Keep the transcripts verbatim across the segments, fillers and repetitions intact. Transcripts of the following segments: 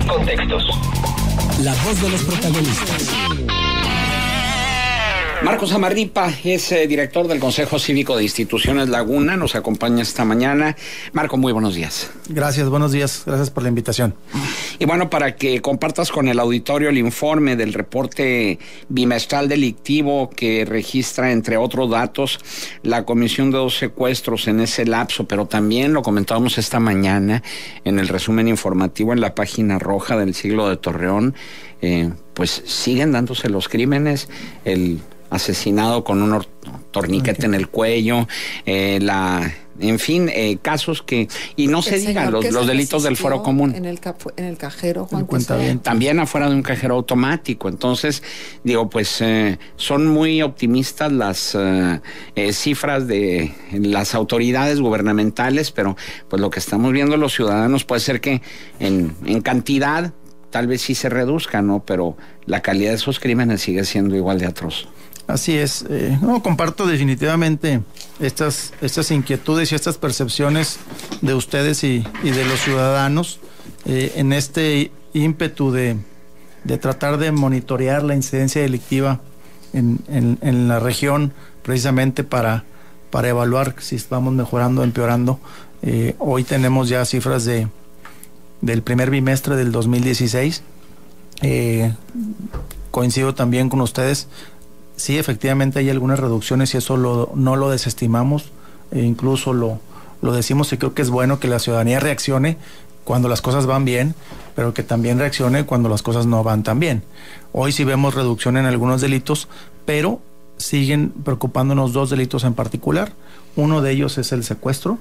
contextos. La voz de los protagonistas. Marcos Amarripa es eh, director del Consejo Cívico de Instituciones Laguna, nos acompaña esta mañana. Marco, muy buenos días. Gracias, buenos días, gracias por la invitación. Y bueno, para que compartas con el auditorio el informe del reporte bimestral delictivo que registra, entre otros datos, la comisión de dos secuestros en ese lapso, pero también lo comentábamos esta mañana en el resumen informativo en la página roja del Siglo de Torreón, eh, pues siguen dándose los crímenes, el asesinado con un torniquete okay. en el cuello, eh, la, en fin, eh, casos que, y no el se digan los, los delitos del fuero común. En el, en el cajero, Juan, el también afuera de un cajero automático. Entonces, digo, pues eh, son muy optimistas las eh, eh, cifras de las autoridades gubernamentales, pero pues lo que estamos viendo los ciudadanos puede ser que en, en cantidad tal vez sí se reduzca, ¿no? Pero la calidad de esos crímenes sigue siendo igual de atroz. Así es, eh, no, comparto definitivamente estas, estas inquietudes y estas percepciones de ustedes y, y de los ciudadanos eh, en este ímpetu de, de tratar de monitorear la incidencia delictiva en, en, en la región, precisamente para, para evaluar si vamos mejorando o empeorando. Eh, hoy tenemos ya cifras de, del primer bimestre del dos mil dieciséis. Eh, coincido también con ustedes. Sí, efectivamente hay algunas reducciones y eso lo, no lo desestimamos, e incluso lo, lo decimos, y creo que es bueno que la ciudadanía reaccione cuando las cosas van bien, pero que también reaccione cuando las cosas no van tan bien. Hoy sí vemos reducción en algunos delitos, pero siguen preocupándonos dos delitos en particular. Uno de ellos es el secuestro,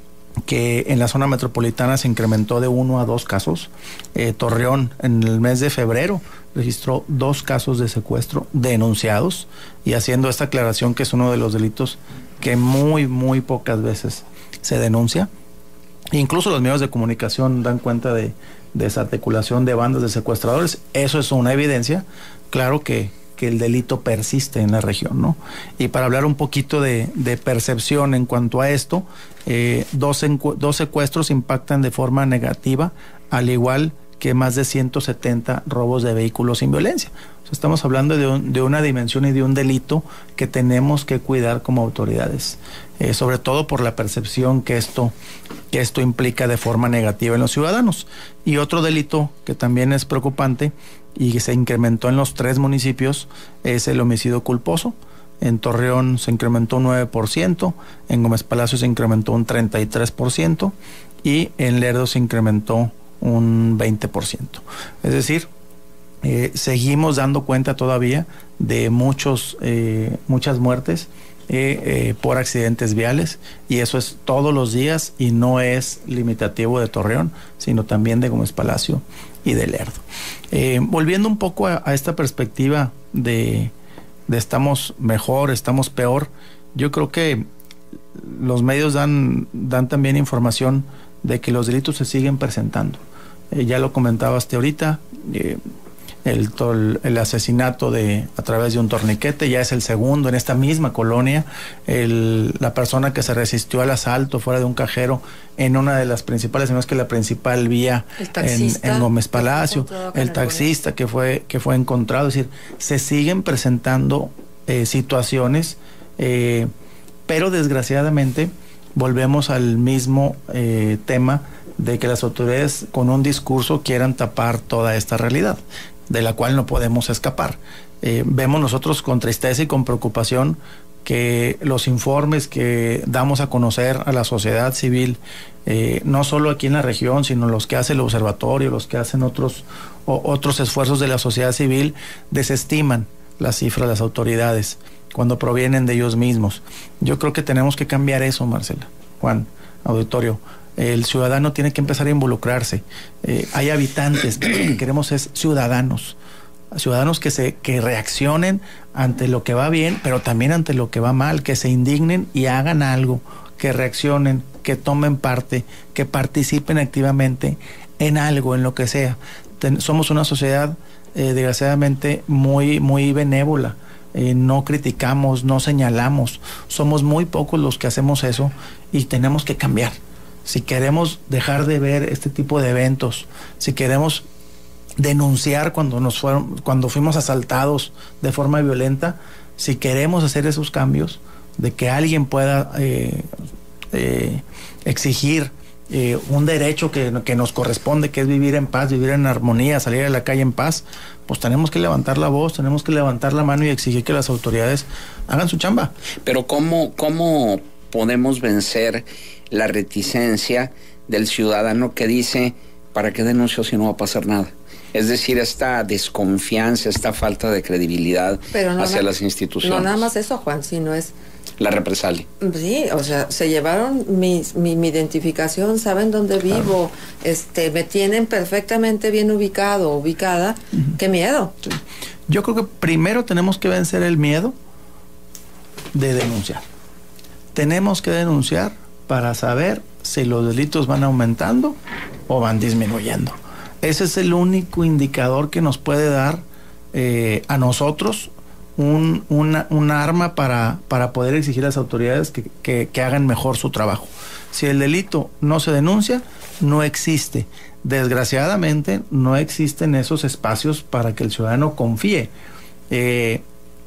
que en la zona metropolitana se incrementó de uno a dos casos. Eh, Torreón en el mes de febrero registró dos casos de secuestro denunciados, y haciendo esta aclaración que es uno de los delitos que muy, muy pocas veces se denuncia. Incluso los medios de comunicación dan cuenta de desarticulación de bandas de secuestradores. Eso es una evidencia, claro que que el delito persiste en la región, ¿no? Y para hablar un poquito de, de percepción en cuanto a esto, eh, dos, dos secuestros impactan de forma negativa, al igual que más de ciento setenta robos de vehículos sin violencia. O sea, estamos hablando de, un, de una dimensión y de un delito que tenemos que cuidar como autoridades, eh, sobre todo por la percepción que esto, que esto implica de forma negativa en los ciudadanos. Y otro delito que también es preocupante y que se incrementó en los tres municipios es el homicidio culposo. En Torreón se incrementó un nueve por ciento, en Gómez Palacio se incrementó un treinta y tres por ciento y en Lerdo se incrementó un veinte por ciento. Es decir, eh, seguimos dando cuenta todavía de muchos, eh, muchas muertes eh, eh, por accidentes viales, y eso es todos los días y no es limitativo de Torreón, sino también de Gómez Palacio y de Lerdo. Eh, volviendo un poco a, a esta perspectiva de, de estamos mejor, estamos peor, yo creo que los medios dan, dan también información de que los delitos se siguen presentando. Eh, ya lo comentabaste ahorita, eh, el, el, el asesinato de a través de un torniquete ya es el segundo en esta misma colonia. El, la persona que se resistió al asalto fuera de un cajero en una de las principales, no es que la principal vía en, en Gómez Palacio, el taxista que fue, que fue encontrado. Es decir, se siguen presentando eh, situaciones, eh, pero desgraciadamente volvemos al mismo eh, tema de que las autoridades con un discurso quieran tapar toda esta realidad, de la cual no podemos escapar. Eh, vemos nosotros con tristeza y con preocupación que los informes que damos a conocer a la sociedad civil, eh, no solo aquí en la región, sino los que hace el observatorio, los que hacen otros, o, otros esfuerzos de la sociedad civil, desestiman las cifras de las autoridades cuando provienen de ellos mismos. Yo creo que tenemos que cambiar eso, Marcela, Juan, auditorio. El ciudadano tiene que empezar a involucrarse. Eh, hay habitantes, pero lo que queremos es ciudadanos. Ciudadanos que se que reaccionen ante lo que va bien, pero también ante lo que va mal, que se indignen y hagan algo, que reaccionen, que tomen parte, que participen activamente en algo, en lo que sea. Ten, somos una sociedad, eh, desgraciadamente, muy, muy benévola. Eh, no criticamos, no señalamos. Somos muy pocos los que hacemos eso y tenemos que cambiar. Si queremos dejar de ver este tipo de eventos, si queremos denunciar cuando nos fueron, cuando fuimos asaltados de forma violenta. Si queremos hacer esos cambios, de que alguien pueda eh, eh, exigir eh, un derecho que, que nos corresponde, que es vivir en paz, vivir en armonía, salir a la calle en paz, pues tenemos que levantar la voz, tenemos que levantar la mano y exigir que las autoridades hagan su chamba. Pero ¿cómo, cómo podemos vencer la reticencia del ciudadano que dice, ¿para qué denuncio si no va a pasar nada? Es decir, esta desconfianza, esta falta de credibilidad no hacia na- las instituciones. No nada más eso, Juan, sino es... La represalia. Sí, o sea, se llevaron mi, mi, mi identificación, saben dónde vivo, claro. este, me tienen perfectamente bien ubicado, ubicada. Uh-huh. ¡Qué miedo! Sí. Yo creo que primero tenemos que vencer el miedo de denunciar. Tenemos que denunciar para saber si los delitos van aumentando o van disminuyendo. Ese es el único indicador que nos puede dar eh, a nosotros un, una, una arma para, para poder exigir a las autoridades que, que, que hagan mejor su trabajo. Si el delito no se denuncia, no existe. Desgraciadamente, no existen esos espacios para que el ciudadano confíe. Eh,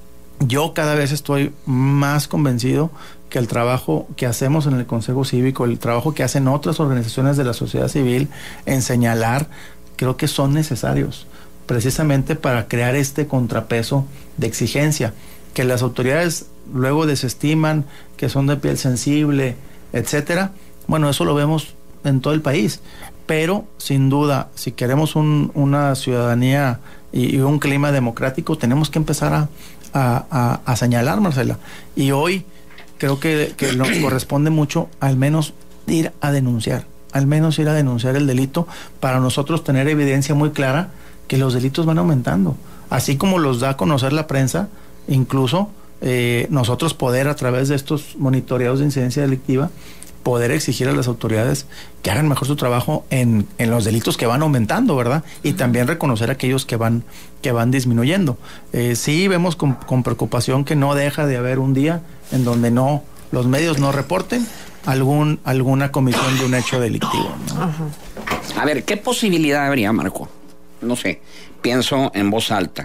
yo cada vez estoy más convencido que el trabajo que hacemos en el Consejo Cívico, el trabajo que hacen otras organizaciones de la sociedad civil en señalar, creo que son necesarios precisamente para crear este contrapeso de exigencia, que las autoridades luego desestiman, que son de piel sensible, etcétera. Bueno, eso lo vemos en todo el país, pero sin duda, si queremos un, una ciudadanía y, y un clima democrático, tenemos que empezar a, a, a, a señalar, Marcela. Y hoy creo que, que nos corresponde mucho al menos ir a denunciar, al menos ir a denunciar el delito, para nosotros tener evidencia muy clara que los delitos van aumentando, así como los da a conocer la prensa. Incluso eh, nosotros poder, a través de estos monitoreados de incidencia delictiva, poder exigir a las autoridades que hagan mejor su trabajo en, en los delitos que van aumentando, ¿verdad? Y también reconocer aquellos que van, que van disminuyendo. Eh, sí vemos con, con preocupación que no deja de haber un día en donde no, los medios no reporten algún, alguna comisión de un hecho delictivo, ¿no? Ajá. A ver, ¿qué posibilidad habría, Marco? No sé, pienso en voz alta,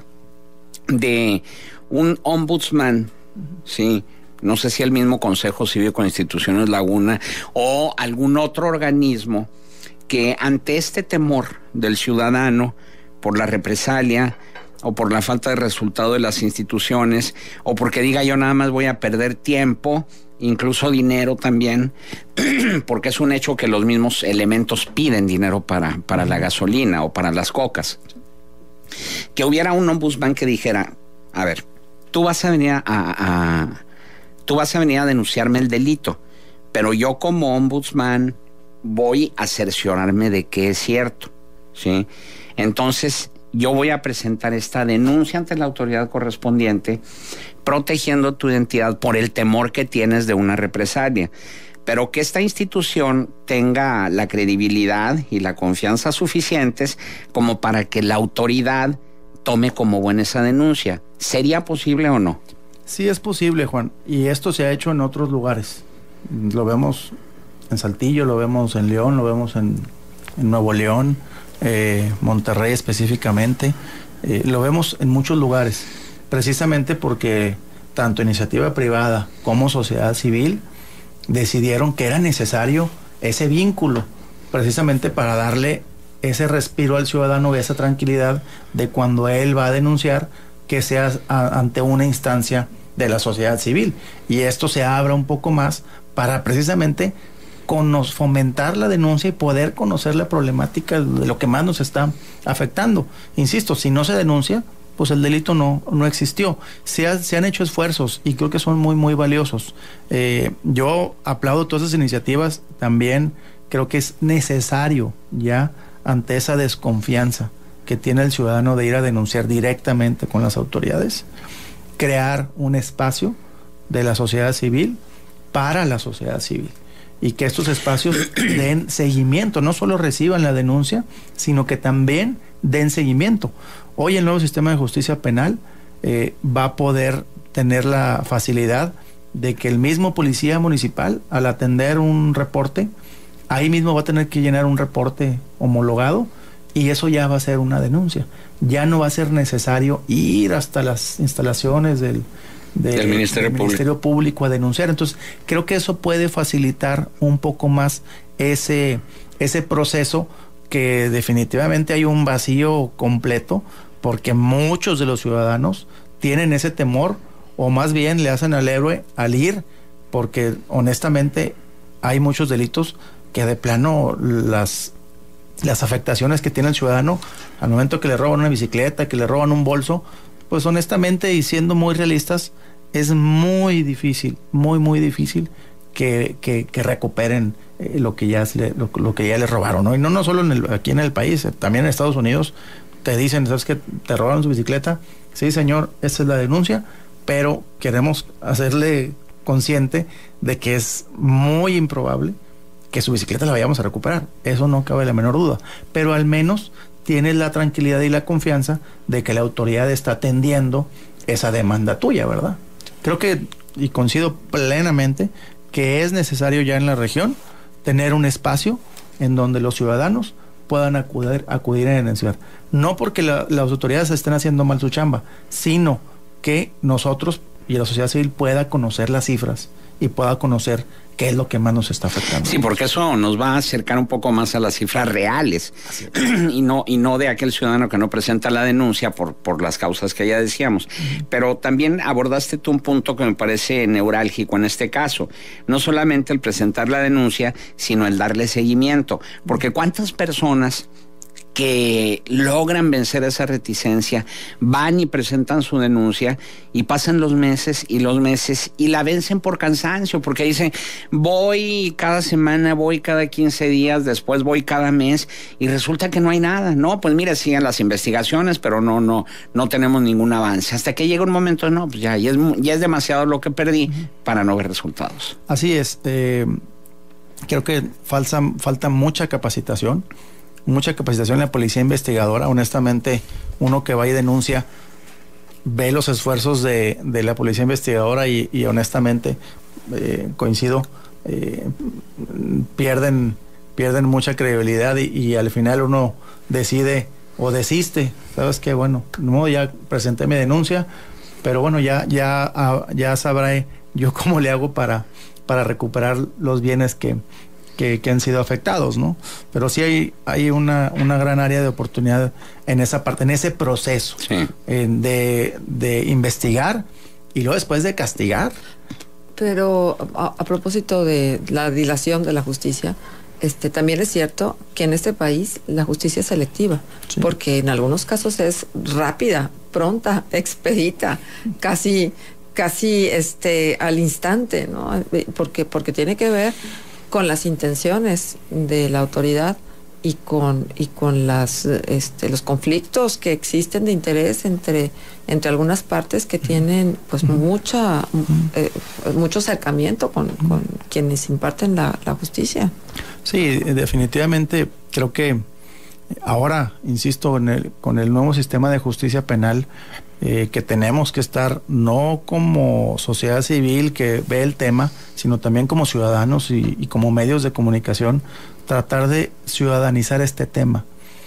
de un ombudsman, sí, no sé si el mismo Consejo Cívico de Instituciones Laguna o algún otro organismo que ante este temor del ciudadano por la represalia o por la falta de resultado de las instituciones, o porque diga yo nada más voy a perder tiempo, incluso dinero también, porque es un hecho que los mismos elementos piden dinero para, para la gasolina o para las cocas, que hubiera un ombudsman que dijera, a ver, tú vas a venir a, a tú vas a venir a denunciarme el delito, pero yo como ombudsman voy a cerciorarme de que es cierto, ¿sí? Entonces yo voy a presentar esta denuncia ante la autoridad correspondiente, protegiendo tu identidad por el temor que tienes de una represalia, pero que esta institución tenga la credibilidad y la confianza suficientes como para que la autoridad tome como buena esa denuncia. ¿Sería posible o no? Sí es posible, Juan, y esto se ha hecho en otros lugares. Lo vemos en Saltillo, lo vemos en León, lo vemos en, en Nuevo León, eh, Monterrey específicamente, eh, lo vemos en muchos lugares, precisamente porque tanto iniciativa privada como sociedad civil decidieron que era necesario ese vínculo, precisamente para darle ese respiro al ciudadano, esa tranquilidad de cuando él va a denunciar, que sea a, ante una instancia de la sociedad civil, y esto se abra un poco más para precisamente con nos fomentar la denuncia y poder conocer la problemática de lo que más nos está afectando. Insisto, si no se denuncia, pues el delito no, no existió. Se, ha, se han hecho esfuerzos y creo que son muy, muy valiosos. Eh, yo aplaudo todas esas iniciativas. También creo que es necesario ya, ante esa desconfianza que tiene el ciudadano de ir a denunciar directamente con las autoridades, crear un espacio de la sociedad civil para la sociedad civil, y que estos espacios den seguimiento, no solo reciban la denuncia, sino que también den seguimiento. Hoy el nuevo sistema de justicia penal eh, va a poder tener la facilidad de que el mismo policía municipal, al atender un reporte, ahí mismo va a tener que llenar un reporte homologado y eso ya va a ser una denuncia. Ya no va a ser necesario ir hasta las instalaciones del, de, del Ministerio, del Público. Ministerio Público a denunciar. Entonces, creo que eso puede facilitar un poco más ese, ese proceso, que definitivamente hay un vacío completo, porque muchos de los ciudadanos tienen ese temor, o más bien le hacen al héroe al ir, porque honestamente hay muchos delitos que de plano las, las afectaciones que tiene el ciudadano al momento que le roban una bicicleta, que le roban un bolso, pues honestamente y siendo muy realistas, es muy difícil, muy muy difícil que, que, que recuperen eh, lo que ya le, lo, lo que ya les robaron, ¿no? Y no, no solo en el, aquí en el país, también en Estados Unidos te dicen, ¿sabes qué? ¿Te robaron su bicicleta? Sí, señor, esa es la denuncia, pero queremos hacerle consciente de que es muy improbable que su bicicleta la vayamos a recuperar. Eso no cabe la menor duda. Pero al menos tienes la tranquilidad y la confianza de que la autoridad está atendiendo esa demanda tuya, ¿verdad? Creo que, y coincido plenamente, que es necesario ya en la región tener un espacio en donde los ciudadanos puedan acudir, acudir a denunciar. No porque la, las autoridades estén haciendo mal su chamba, sino que nosotros y la sociedad civil pueda conocer las cifras y pueda conocer qué es lo que más nos está afectando. Sí, porque eso nos va a acercar un poco más a las cifras reales y no y no de aquel ciudadano que no presenta la denuncia por, por las causas que ya decíamos. Uh-huh. Pero también abordaste tú un punto que me parece neurálgico en este caso. No solamente el presentar la denuncia, sino el darle seguimiento. Porque ¿cuántas personas que logran vencer esa reticencia van y presentan su denuncia y pasan los meses y los meses y la vencen por cansancio, porque dicen voy cada semana, voy cada quince días, después voy cada mes y resulta que no hay nada? No, pues mira, siguen las investigaciones, pero no no no tenemos ningún avance, hasta que llega un momento, no, pues ya, ya, es, ya es demasiado lo que perdí para no ver resultados. Así es, eh, creo que falta, falta mucha capacitación mucha capacitación en la policía investigadora. Honestamente, uno que va y denuncia ve los esfuerzos de, de la policía investigadora y, y honestamente eh, coincido, eh, pierden pierden mucha credibilidad y, y al final uno decide o desiste, sabes que bueno, no, ya presenté mi denuncia, pero bueno, ya ya ya sabré yo cómo le hago para para recuperar los bienes que Que, que han sido afectados, ¿no? Pero sí hay, hay una, una gran área de oportunidad en esa parte, en ese proceso, sí. eh, de, de investigar y luego después de castigar. Pero a, a propósito de la dilación de la justicia, este también es cierto que en este país la justicia es selectiva, sí. Porque en algunos casos es rápida, pronta, expedita, casi, casi este, al instante, ¿no? Porque, porque tiene que ver con las intenciones de la autoridad y con y con las este, los conflictos que existen de interés entre entre algunas partes que tienen pues mucha eh, mucho acercamiento con, con quienes imparten la, la justicia. Sí, definitivamente creo que ahora, insisto, en el, con el nuevo sistema de justicia penal, Eh, que tenemos que estar no como sociedad civil que ve el tema, sino también como ciudadanos y, y como medios de comunicación, tratar de ciudadanizar este tema.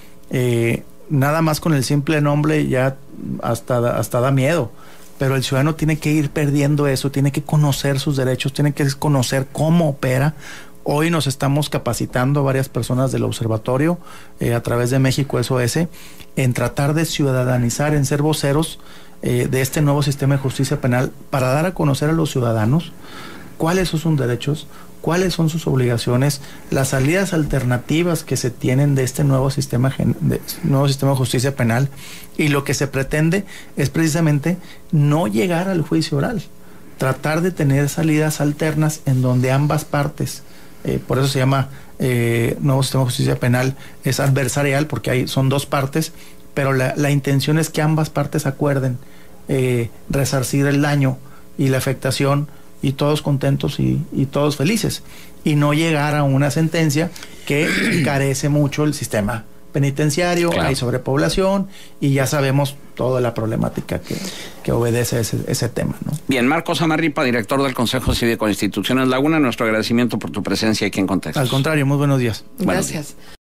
Eh, nada más con el simple nombre ya hasta, hasta da miedo, pero el ciudadano tiene que ir perdiendo eso, tiene que conocer sus derechos, tiene que conocer cómo opera. Hoy nos estamos capacitando varias personas del observatorio eh, a través de México S O S en tratar de ciudadanizar, en ser voceros eh, de este nuevo sistema de justicia penal para dar a conocer a los ciudadanos cuáles son sus derechos, cuáles son sus obligaciones, las salidas alternativas que se tienen de este nuevo sistema, de, nuevo sistema de justicia penal, y lo que se pretende es precisamente no llegar al juicio oral, tratar de tener salidas alternas en donde ambas partes, Eh, por eso se llama eh, nuevo sistema de justicia penal, es adversarial, porque hay, son dos partes, pero la, la intención es que ambas partes acuerden eh, resarcir el daño y la afectación y todos contentos y, y todos felices, y no llegar a una sentencia que carece mucho el sistema penitenciario, claro. Hay sobrepoblación y ya sabemos toda la problemática que, que obedece a ese, ese tema, ¿no? Bien, Marcos Amarripa, director del Consejo Cívico de Instituciones Laguna, nuestro agradecimiento por tu presencia aquí en Contextos. Al contrario, muy buenos días. Gracias. Buenos días.